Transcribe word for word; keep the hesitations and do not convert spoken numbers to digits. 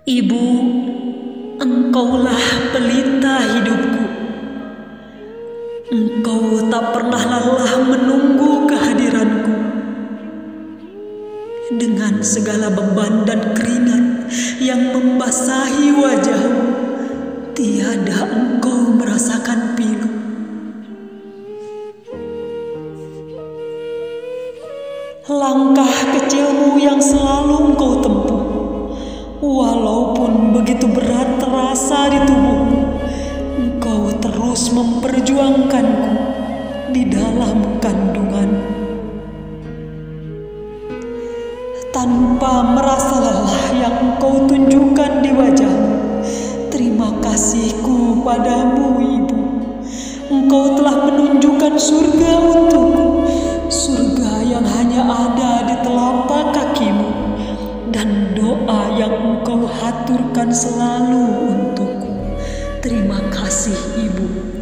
Ibu, Engkaulah pelita hidupku. Engkau tak pernah lelah menunggu kehadiranku. Dengan segala beban dan keringat yang membasahi wajahmu, tiada engkau merasakan pilu. Langkah kecilmu yang selalu engkau tempuh, walaupun begitu berat terasa di tubuhmu, engkau terus memperjuangkanku di dalam kandunganmu. Tanpa merasa lelah yang engkau tunjukkan di wajahmu, terima kasihku padamu, Ibu. Engkau telah menunjukkan surga untukku, surga yang hanya ada di telapak kakimu, dan doa yang engkau haturkan selalu untukku. Terima kasih, Ibu.